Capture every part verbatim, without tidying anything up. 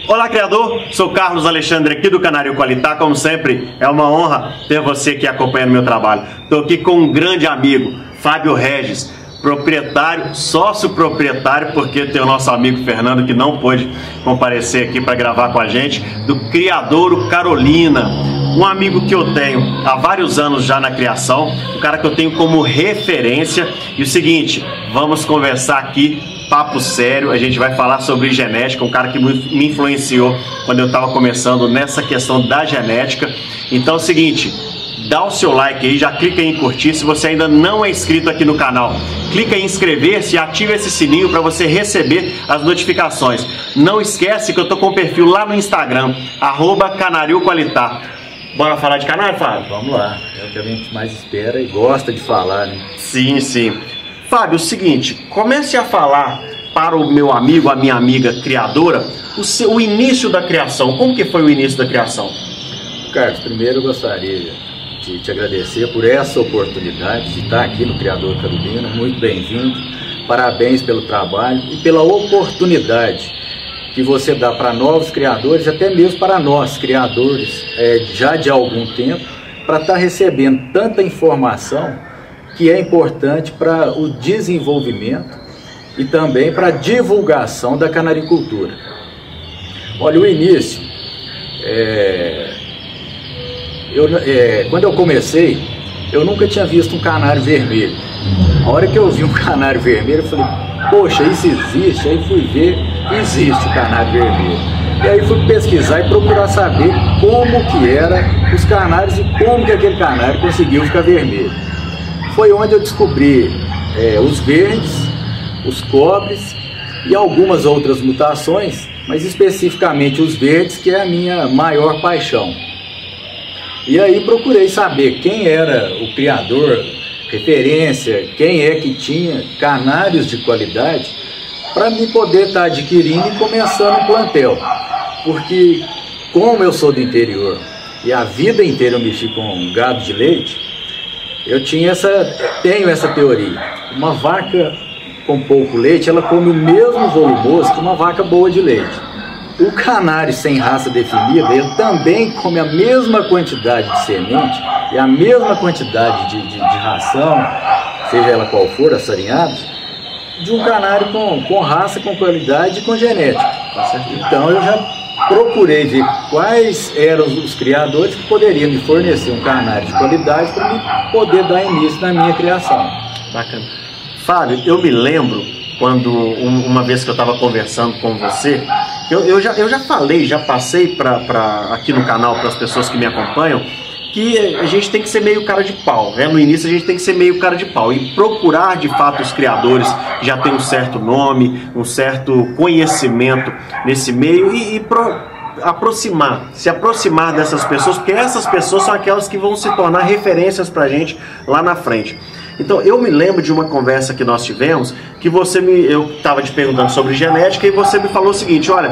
Olá, criador! Sou Carlos Alexandre aqui do Canário Qualitá. Como sempre, é uma honra ter você aqui acompanhando meu trabalho. Estou aqui com um grande amigo, Fábio Regis, proprietário, sócio proprietário, porque tem o nosso amigo Fernando que não pôde comparecer aqui para gravar com a gente, do Criadouro Carolina. Um amigo que eu tenho há vários anos já na criação, um cara que eu tenho como referência. E o seguinte, vamos conversar aqui, papo sério, a gente vai falar sobre genética, um cara que me influenciou quando eu estava começando nessa questão da genética. Então é o seguinte, dá o seu like aí, já clica em curtir. Se você ainda não é inscrito aqui no canal, clica em inscrever-se e ativa esse sininho para você receber as notificações. Não esquece que eu tô com um perfil lá no Instagram, arroba Canário Qualitá. Bora falar de canário, Fábio? Vamos lá, é o que a gente mais espera e gosta de falar, né? Sim, sim. Fábio, o seguinte, comece a falar para o meu amigo, a minha amiga criadora, o, seu, o início da criação. Como que foi o início da criação? Carlos, primeiro eu gostaria de te agradecer por essa oportunidade de estar aqui no Criador Carolina. Muito bem-vindo, parabéns pelo trabalho e pela oportunidade que você dá para novos criadores, até mesmo para nós criadores, é, já de algum tempo, para estar recebendo tanta informação que é importante para o desenvolvimento e também para a divulgação da canaricultura. Olha, o início, é, eu, é, quando eu comecei, eu nunca tinha visto um canário vermelho. A hora que eu vi um canário vermelho, eu falei, poxa, isso existe? Aí fui ver, existe o canário vermelho. E aí fui pesquisar e procurar saber como que eram os canários e como que aquele canário conseguiu ficar vermelho. Foi onde eu descobri é, os verdes, os cobres e algumas outras mutações, mas especificamente os verdes, que é a minha maior paixão. E aí procurei saber quem era o criador, referência, quem é que tinha canários de qualidade, para me poder estar adquirindo e começando um plantel. Porque como eu sou do interior e a vida inteira eu mexi com gado de leite, eu tinha essa, tenho essa teoria. Uma vaca com pouco leite, ela come o mesmo volumoso que uma vaca boa de leite. O canário sem raça definida, ele também come a mesma quantidade de semente e a mesma quantidade de, de, de ração, seja ela qual for, assarinhados, de um canário com, com raça, com qualidade e com genética. Então eu já procurei ver quais eram os criadores que poderiam me fornecer um canário de qualidade para me poder dar início na minha criação. Bacana. Fábio, eu me lembro quando um, uma vez que eu estava conversando com você, eu, eu, já, eu já falei, já passei pra, pra, aqui no canal para as pessoas que me acompanham, que a gente tem que ser meio cara de pau, né? No início a gente tem que ser meio cara de pau e procurar de fato os criadores que já tem um certo nome, um certo conhecimento nesse meio e, e pro, aproximar, se aproximar dessas pessoas, porque essas pessoas são aquelas que vão se tornar referências pra gente lá na frente. Então eu me lembro de uma conversa que nós tivemos, que você me, eu estava te perguntando sobre genética e você me falou o seguinte, olha,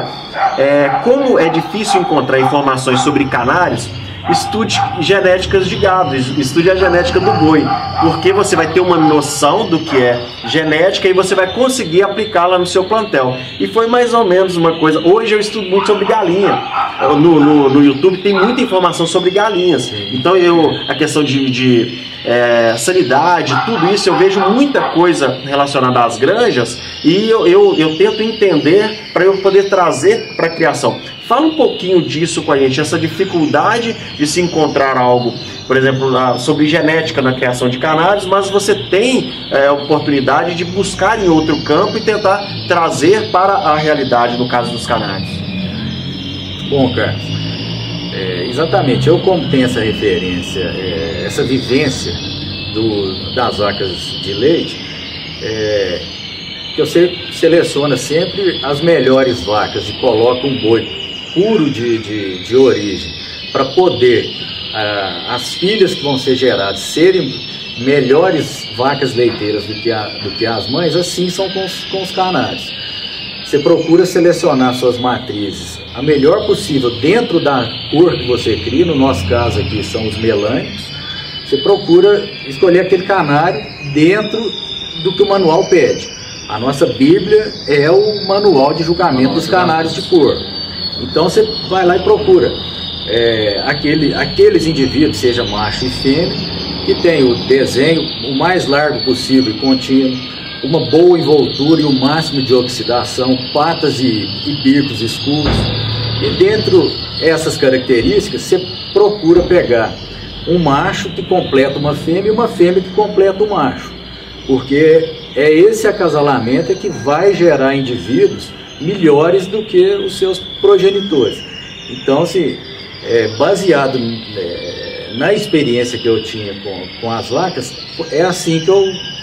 é, como é difícil encontrar informações sobre canários, estude genéticas de gado, estude a genética do boi, porque você vai ter uma noção do que é genética e você vai conseguir aplicá-la no seu plantel. E foi mais ou menos uma coisa. Hoje eu estudo muito sobre galinha. No, no, no YouTube tem muita informação sobre galinhas. Então eu, a questão de, de é, sanidade, tudo isso, eu vejo muita coisa relacionada às granjas e eu, eu, eu tento entender para eu poder trazer para a criação. Fala um pouquinho disso com a gente, essa dificuldade de se encontrar algo, por exemplo, sobre genética na criação de canários, mas você tem é, a oportunidade de buscar em outro campo e tentar trazer para a realidade, no caso dos canários. Bom, Carlos, é, exatamente, eu como tenho essa referência, é, essa vivência do, das vacas de leite, é, que eu seleciono sempre as melhores vacas e coloco um boi puro de, de, de origem, para poder ah, as filhas que vão ser geradas serem melhores vacas leiteiras do que, a, do que as mães, assim são com os, com os canários. Você procura selecionar suas matrizes a melhor possível dentro da cor que você cria, no nosso caso aqui são os melânicos. Você procura escolher aquele canário dentro do que o manual pede. A nossa Bíblia é o manual de julgamento dos canários de cor. Então você vai lá e procura é, aquele, aqueles indivíduos, seja macho e fêmea, que tem o desenho o mais largo possível e contínuo, uma boa envoltura e o máximo de oxidação, patas e, e bicos escuros. E dentro dessas características, você procura pegar um macho que completa uma fêmea e uma fêmea que completa o macho, porque é esse acasalamento que vai gerar indivíduos melhores do que os seus progenitores. Então, assim, é, baseado é, na experiência que eu tinha com, com as vacas, é assim que eu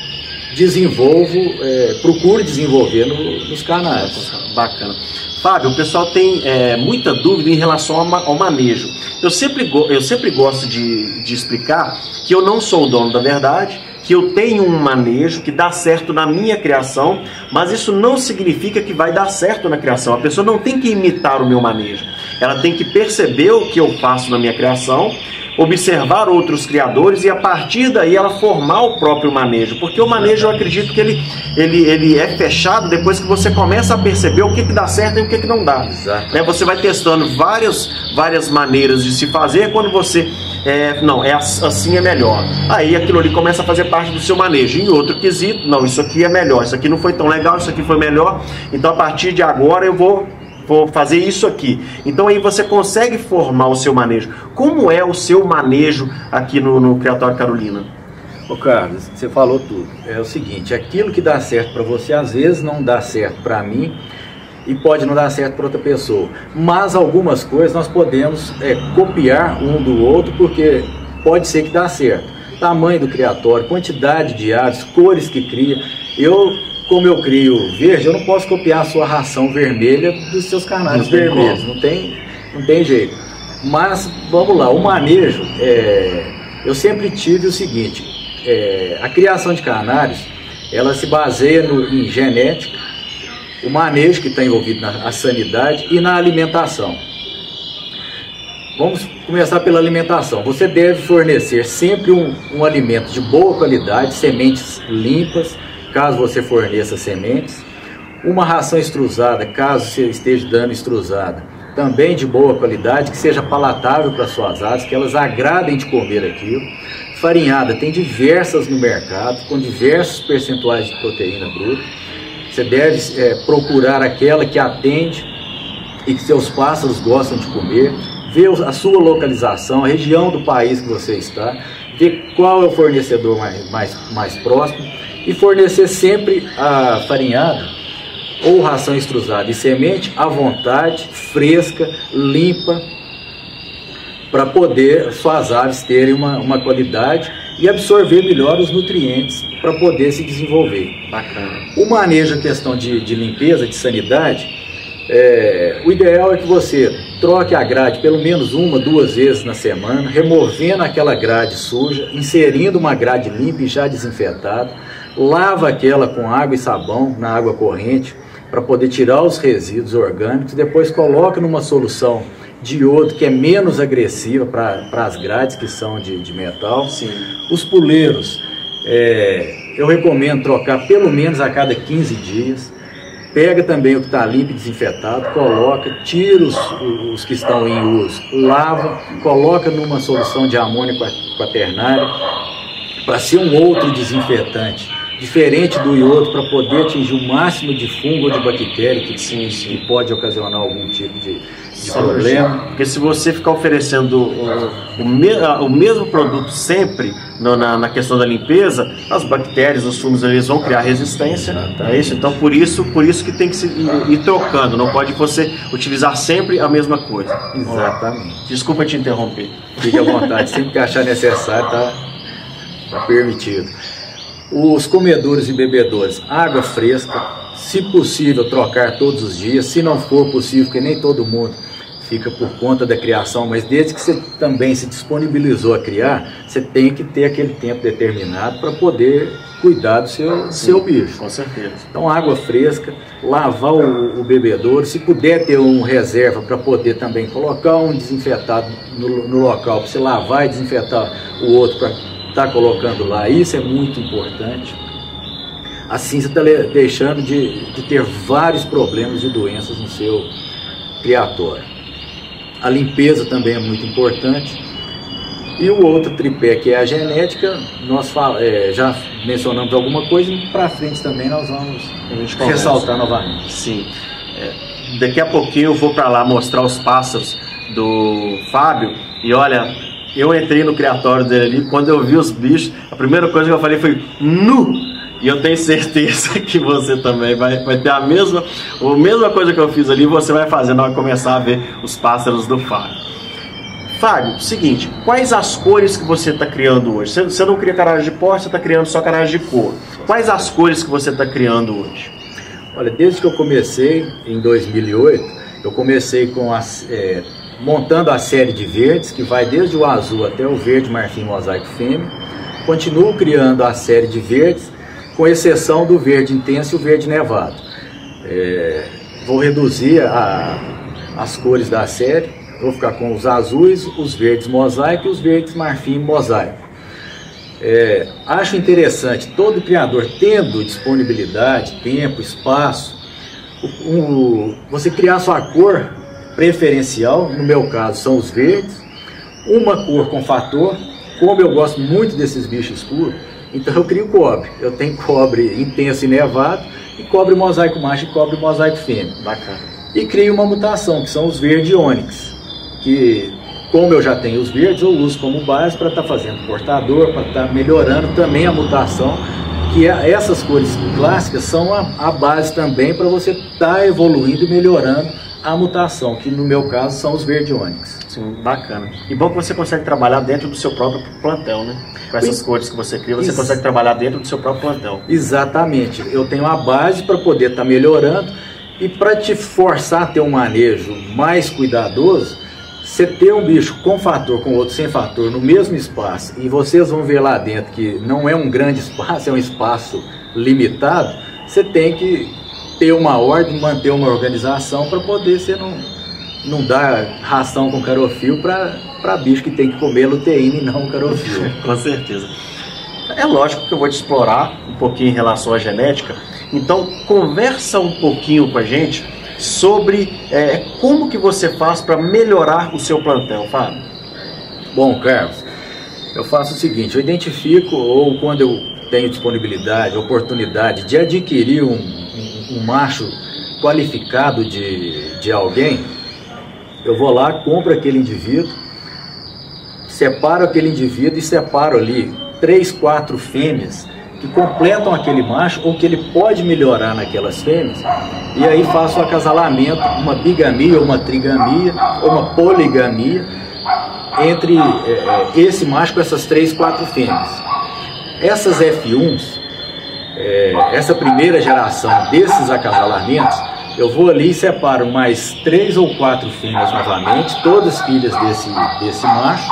desenvolvo, é, procuro desenvolver no, nos canais. Bacana. Fábio, o pessoal tem é, muita dúvida em relação ao, ao manejo. Eu sempre, eu sempre gosto de, de explicar que eu não sou o dono da verdade, que eu tenho um manejo que dá certo na minha criação, mas isso não significa que vai dar certo na criação. A pessoa não tem que imitar o meu manejo. Ela tem que perceber o que eu faço na minha criação, observar outros criadores e a partir daí ela formar o próprio manejo, porque o manejo eu acredito que ele, ele, ele é fechado depois que você começa a perceber o que, que dá certo e o que, que não dá. Né? Você vai testando várias, várias maneiras de se fazer, quando você é, não, é assim é melhor, aí aquilo ali começa a fazer parte do seu manejo. Em outro quesito, não, isso aqui é melhor, isso aqui não foi tão legal, isso aqui foi melhor, então a partir de agora eu vou vou fazer isso aqui. Então aí você consegue formar o seu manejo. Como é o seu manejo aqui no, no Criatório Carolina? Ô Carlos, você falou tudo. É o seguinte, aquilo que dá certo para você, às vezes não dá certo para mim e pode não dar certo para outra pessoa. Mas algumas coisas nós podemos é, copiar um do outro, porque pode ser que dá certo. Tamanho do criatório, quantidade de aves, cores que cria. Eu... Como eu crio verde, eu não posso copiar a sua ração vermelha dos seus canários vermelhos, não tem, não tem jeito. Mas, vamos lá, o manejo, é, eu sempre tive o seguinte, é, a criação de canários, ela se baseia no, em genética, o manejo que está envolvido na sanidade e na alimentação. Vamos começar pela alimentação. Você deve fornecer sempre um, um alimento de boa qualidade, sementes limpas, caso você forneça sementes, uma ração extrusada, caso você esteja dando extrusada, também de boa qualidade, que seja palatável para suas aves, que elas agradem de comer aquilo. Farinhada, tem diversas no mercado, com diversos percentuais de proteína bruta. Você deve é, procurar aquela que atende e que seus pássaros gostam de comer, ver a sua localização, a região do país que você está, ver qual é o fornecedor mais, mais, mais próximo, e fornecer sempre a farinhada ou ração extrusada e semente à vontade, fresca, limpa, para poder suas aves terem uma, uma qualidade e absorver melhor os nutrientes para poder se desenvolver. Bacana. O manejo, a questão de, de limpeza, de sanidade, é, o ideal é que você troque a grade pelo menos uma, duas vezes na semana, removendo aquela grade suja, inserindo uma grade limpa e já desinfetada. Lava aquela com água e sabão na água corrente para poder tirar os resíduos orgânicos, depois coloca numa solução de iodo que é menos agressiva para as grades que são de, de metal. Sim. Os puleiros, é, eu recomendo trocar pelo menos a cada quinze dias. Pega também o que está limpo e desinfetado, coloca, tira os, os que estão em uso, lava, coloca numa solução de amônio quaternário para ser um outro desinfetante, diferente do iodo, para poder atingir o máximo de fungo ou de bactéria que, sim, sim. que pode ocasionar algum tipo de, de problema. Porque se você ficar oferecendo o, o, me, o mesmo produto sempre no, na, na questão da limpeza, as bactérias, os fungos, eles vão criar resistência. É isso? Então por isso, por isso que tem que se ir, ir trocando, não pode você utilizar sempre a mesma coisa. Exatamente. Desculpa te interromper. Fique à vontade, sempre que achar necessário, tá, tá permitido. Os comedores e bebedores, água fresca, se possível trocar todos os dias, se não for possível, porque nem todo mundo fica por conta da criação, mas desde que você também se disponibilizou a criar, você tem que ter aquele tempo determinado para poder cuidar do seu, seu bicho. Com certeza. Então água fresca, lavar o, o bebedouro, se puder ter um reserva para poder também colocar um desinfetado no, no local, para você lavar e desinfetar o outro para estar colocando lá, isso é muito importante. Assim você está deixando de, de ter vários problemas e doenças no seu criatório. A limpeza também é muito importante. E o outro tripé, que é a genética, nós é, já mencionamos alguma coisa, e para frente também nós vamos ressaltar novamente. Sim. É, daqui a pouquinho eu vou para lá mostrar os pássaros do Fábio, e olha, eu entrei no criatório dele ali, quando eu vi os bichos, a primeira coisa que eu falei foi nu! E eu tenho certeza que você também vai, vai ter a mesma, a mesma coisa que eu fiz ali, você vai fazer na hora de começar a ver os pássaros do Fábio. Fábio, seguinte, quais as cores que você está criando hoje? Você, você não cria carajé de pó, você está criando só carajé de cor. Quais as cores que você está criando hoje? Olha, desde que eu comecei, em dois mil e oito, eu comecei com as, é, montando a série de verdes, que vai desde o azul até o verde marfim mosaico fêmea. Continuo criando a série de verdes, com exceção do verde intenso e o verde nevado. É, vou reduzir a, as cores da série, vou ficar com os azuis, os verdes mosaico e os verdes marfim mosaico. É, acho interessante, todo criador tendo disponibilidade, tempo, espaço, o, o, você criar sua cor preferencial, no meu caso são os verdes, uma cor com fator, como eu gosto muito desses bichos escuros, então eu crio cobre. Eu tenho cobre intenso e nevado, e cobre mosaico macho e cobre mosaico fêmea. Bacana. E crio uma mutação, que são os verde ônix, que como eu já tenho os verdes, eu uso como base para estar tá fazendo portador, para estar tá melhorando também a mutação, que é, essas cores clássicas são a, a base também para você estar tá evoluindo e melhorando a mutação, que no meu caso são os verde ônix. Sim, bacana. E bom que você consegue trabalhar dentro do seu próprio plantel, né? Com essas Isso. cores que você cria, você Isso. consegue trabalhar dentro do seu próprio plantel. Exatamente. Eu tenho a base para poder estar tá melhorando, e para te forçar a ter um manejo mais cuidadoso, você ter um bicho com fator, com outro sem fator, no mesmo espaço, e vocês vão ver lá dentro que não é um grande espaço, é um espaço limitado, você tem que ter uma ordem, manter uma organização para poder você não, não dar ração com carofil para bicho que tem que comer luteína e não carofil. Com certeza. É lógico que eu vou te explorar um pouquinho em relação à genética, então conversa um pouquinho com a gente sobre é, como que você faz para melhorar o seu plantel, Fábio. Bom, Carlos, eu faço o seguinte, eu identifico, ou quando eu tenho disponibilidade, oportunidade de adquirir um, um, um macho qualificado de, de alguém, eu vou lá, compro aquele indivíduo, separo aquele indivíduo e separo ali três, quatro fêmeas que completam aquele macho ou que ele pode melhorar naquelas fêmeas, e aí faço o acasalamento, uma bigamia, uma trigamia ou uma poligamia entre é, esse macho com essas três, quatro fêmeas. Essas F uns, é, essa primeira geração desses acasalamentos, eu vou ali e separo mais três ou quatro fêmeas novamente, todas filhas desse, desse macho,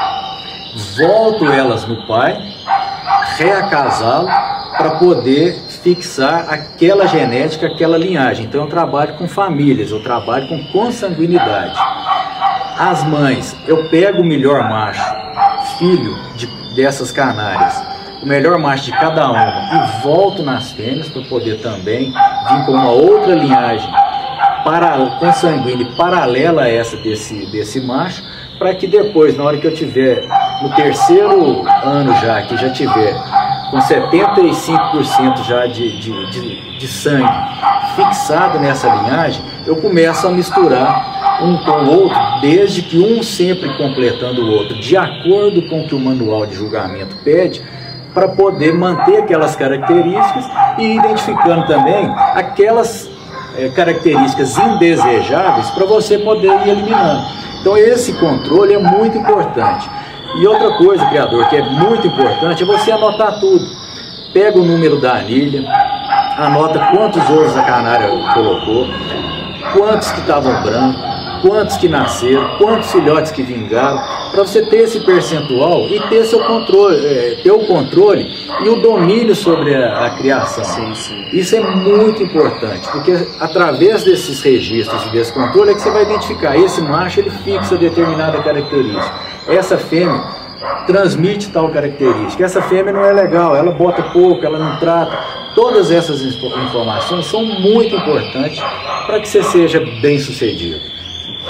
volto elas no pai, reacasá-lo para poder fixar aquela genética, aquela linhagem. Então eu trabalho com famílias, eu trabalho com consanguinidade. As mães, eu pego o melhor macho, filho de, dessas canárias, o melhor macho de cada uma, e volto nas fêmeas para poder também vir com uma outra linhagem para, consanguínea paralela a essa desse, desse macho, para que depois, na hora que eu tiver no terceiro ano já, que já tiver com setenta e cinco por cento já de, de, de, de sangue fixado nessa linhagem, eu começo a misturar um com o outro, desde que um sempre completando o outro, de acordo com o que o manual de julgamento pede, para poder manter aquelas características e identificando também aquelas é, características indesejáveis para você poder ir eliminando. Então esse controle é muito importante. E outra coisa, criador, que é muito importante, é você anotar tudo. Pega o número da anilha, anota quantos ovos a canária colocou, quantos que estavam brancos, quantos que nasceram, quantos filhotes que vingaram, para você ter esse percentual e ter seu controle, é, ter o controle e o domínio sobre a, a criação. Sim, sim. Isso é muito importante, porque através desses registros e desse controle é que você vai identificar, esse macho ele fixa determinada característica, essa fêmea transmite tal característica, essa fêmea não é legal, ela bota pouco, ela não trata. Todas essas informações são muito importantes para que você seja bem sucedido.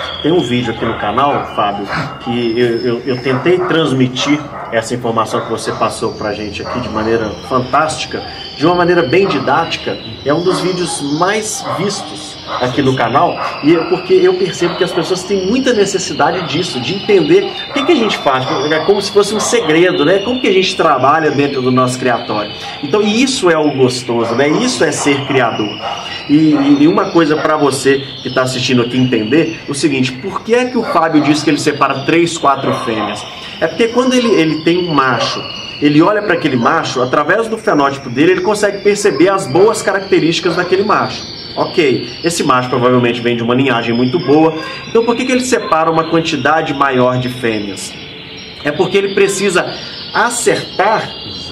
Tem um vídeo aqui no canal, Fábio, que eu, eu, eu tentei transmitir essa informação que você passou pra gente aqui de maneira fantástica, de uma maneira bem didática. É um dos vídeos mais vistos aqui no canal, e é porque eu percebo que as pessoas têm muita necessidade disso, de entender o que, que a gente faz, é como se fosse um segredo, né? Como que a gente trabalha dentro do nosso criatório. Então, isso é o gostoso, né? Isso é ser criador. E, e uma coisa para você que está assistindo aqui entender, o seguinte: por que é que o Fábio disse que ele separa três, quatro fêmeas? É porque quando ele, ele tem um macho, ele olha para aquele macho, através do fenótipo dele, ele consegue perceber as boas características daquele macho. Ok, esse macho provavelmente vem de uma linhagem muito boa. Então por que, que ele separa uma quantidade maior de fêmeas? É porque ele precisa acertar,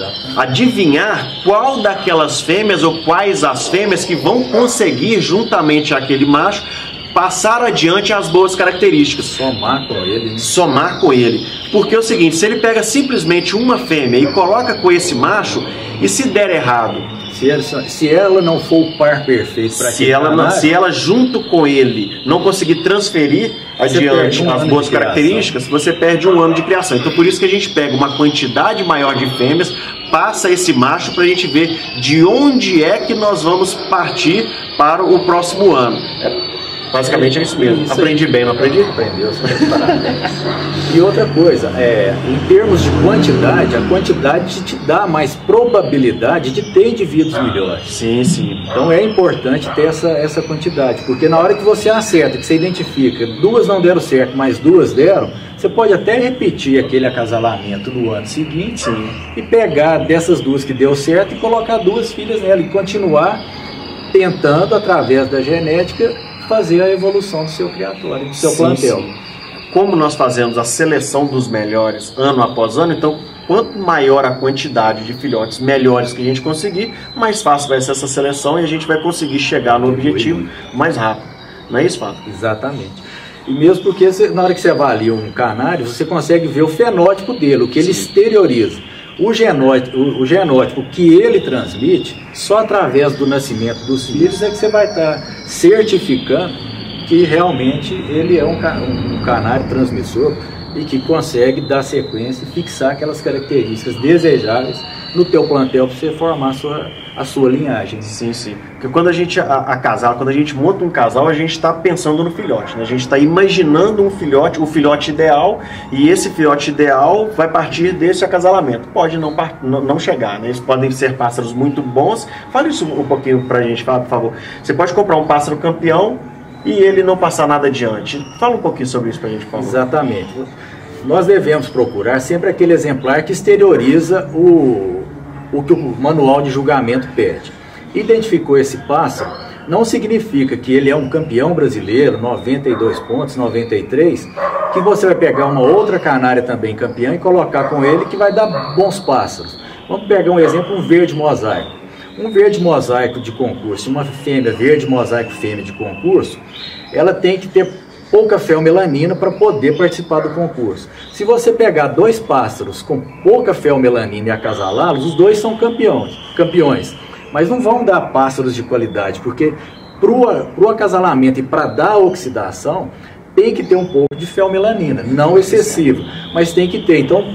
adivinhar qual daquelas fêmeas ou quais as fêmeas que vão conseguir, juntamente àquele macho, passar adiante as boas características. Somar com ele. Né? Somar com ele. Porque é o seguinte, se ele pega simplesmente uma fêmea e coloca com esse macho, e se der errado... Se ela, se ela não for o par perfeito para se ela não, se ela junto com ele não conseguir transferir adiante um as boas características, você perde um ano de criação. Então por isso que a gente pega uma quantidade maior de fêmeas, passa esse macho para a gente ver de onde é que nós vamos partir para o próximo ano. É, basicamente é isso mesmo. Isso aprendi aí. Bem, não aprendi? Aprendeu, parabéns. E outra coisa, é, em termos de quantidade, a quantidade te dá mais probabilidade de ter indivíduos melhores. Sim, sim. Então é importante ter essa, essa quantidade, porque na hora que você acerta, que você identifica, duas não deram certo, mas duas deram, você pode até repetir aquele acasalamento no ano seguinte, sim, e pegar dessas duas que deu certo e colocar duas filhas nela e continuar tentando, através da genética, fazer a evolução do seu criatório, do seu sim, plantel. Sim. Como nós fazemos a seleção dos melhores ano após ano, então quanto maior a quantidade de filhotes melhores que a gente conseguir, mais fácil vai ser essa seleção e a gente vai conseguir chegar no objetivo mais rápido. Não é isso, Fábio? Exatamente. E mesmo porque você, na hora que você avalia um canário, você consegue ver o fenótipo dele, o que ele sim, exterioriza. O genótipo, o, o genótipo que ele transmite, só através do nascimento dos filhos é que você vai estar certificando que realmente ele é um, um, um canário transmissor e que consegue dar sequência e fixar aquelas características desejáveis no teu plantel para você formar a sua, a sua linhagem. Sim, sim. Porque quando a gente a, a casal, quando a gente monta um casal, a gente está pensando no filhote, né? A gente está imaginando um filhote, o filhote ideal, e esse filhote ideal vai partir desse acasalamento. Pode não, não, não chegar, né? Eles podem ser pássaros muito bons. Fala isso um pouquinho pra gente, fala, por favor. Você pode comprar um pássaro campeão e ele não passar nada adiante. Fala um pouquinho sobre isso pra gente, por favor. Exatamente. Nós devemos procurar sempre aquele exemplar que exterioriza o, o que o manual de julgamento pede. Identificou esse pássaro, não significa que ele é um campeão brasileiro, noventa e dois pontos, noventa e três, que você vai pegar uma outra canária também campeã e colocar com ele que vai dar bons pássaros. Vamos pegar um exemplo, um verde mosaico. Um verde mosaico de concurso, uma fêmea verde mosaico fêmea de concurso, ela tem que ter pouca feomelanina para poder participar do concurso. Se você pegar dois pássaros com pouca feomelanina e acasalá-los, os dois são campeões, campeões, mas não vão dar pássaros de qualidade, porque para o acasalamento e para dar a oxidação, tem que ter um pouco de feomelanina, não excessivo, mas tem que ter. Então,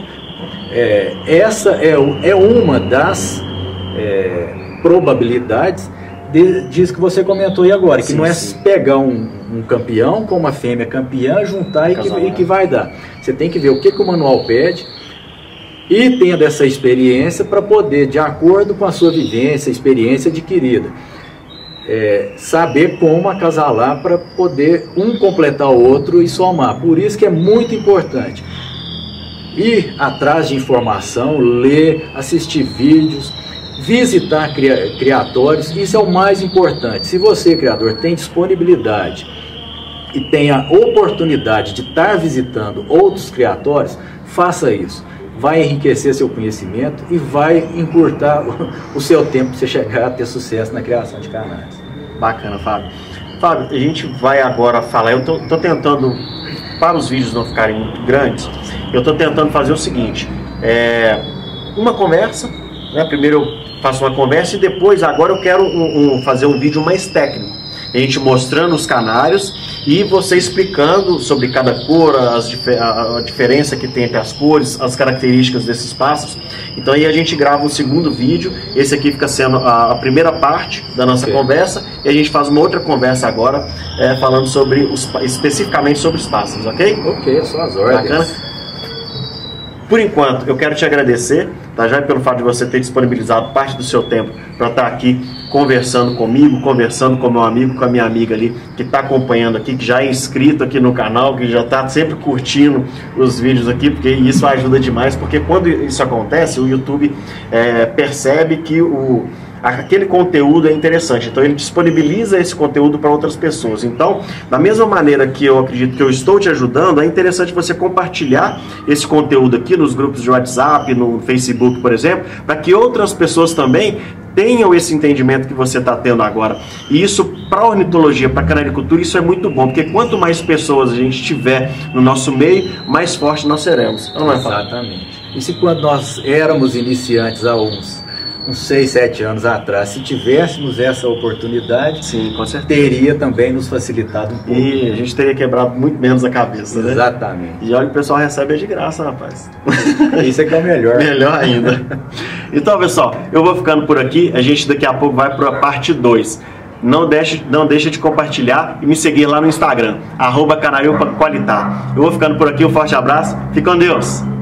é, essa é, é uma das é, probabilidades de, disso que você comentou aí agora, que sim, não é sim. pegar um, um campeão com uma fêmea campeã, juntar e que, e que vai dar. Você tem que ver o que, que o manual pede e tendo essa experiência para poder, de acordo com a sua vivência, experiência adquirida, é, saber como acasalar para poder um completar o outro e somar. Por isso que é muito importante ir atrás de informação, ler, assistir vídeos, visitar criatórios. Isso é o mais importante. Se você, criador, tem disponibilidade e tem a oportunidade de estar visitando outros criatórios, faça isso. Vai enriquecer seu conhecimento e vai encurtar o, o seu tempo para você chegar a ter sucesso na criação de canários. Bacana, Fábio. Fábio, a gente vai agora falar, eu estou tentando, para os vídeos não ficarem muito grandes, eu estou tentando fazer o seguinte, é, uma conversa, né? Primeiro eu faço uma conversa e depois, agora eu quero um, um, fazer um vídeo mais técnico. a gente mostrando os canários e você explicando sobre cada cor, as, a, a diferença que tem entre as cores, as características desses pássaros. Então aí a gente grava um segundo vídeo, esse aqui fica sendo a, a primeira parte da nossa okay. conversa, e a gente faz uma outra conversa agora, é, falando sobre os, especificamente sobre os pássaros, ok? Ok, são as ordens. Bacana? Por enquanto, eu quero te agradecer, tá, já pelo fato de você ter disponibilizado parte do seu tempo para estar aqui conversando comigo, conversando com meu amigo, com a minha amiga ali, que está acompanhando aqui, que já é inscrito aqui no canal, que já está sempre curtindo os vídeos aqui, porque isso ajuda demais, porque quando isso acontece, o YouTube é, percebe que o... aquele conteúdo é interessante, então ele disponibiliza esse conteúdo para outras pessoas. Então, da mesma maneira que eu acredito que eu estou te ajudando, é interessante você compartilhar esse conteúdo aqui nos grupos de WhatsApp, no Facebook, por exemplo, para que outras pessoas também tenham esse entendimento que você está tendo agora. E isso, para a ornitologia, para a canaricultura, isso é muito bom, porque quanto mais pessoas a gente tiver no nosso meio, mais forte nós seremos. Não é, exatamente. E se quando nós éramos iniciantes há uns uns seis, sete anos atrás, se tivéssemos essa oportunidade, sim, com certeza, teria também nos facilitado um pouco. E a gente teria quebrado muito menos a cabeça, né? Exatamente. E olha, o pessoal recebe de graça, rapaz. Isso é que é o melhor. Melhor ainda. Então, pessoal, eu vou ficando por aqui. A gente daqui a pouco vai para a parte dois. Não deixe, não deixe de compartilhar e me seguir lá no Instagram, arroba Canarilpa Qualitar. Eu vou ficando por aqui, um forte abraço. Fique com Deus.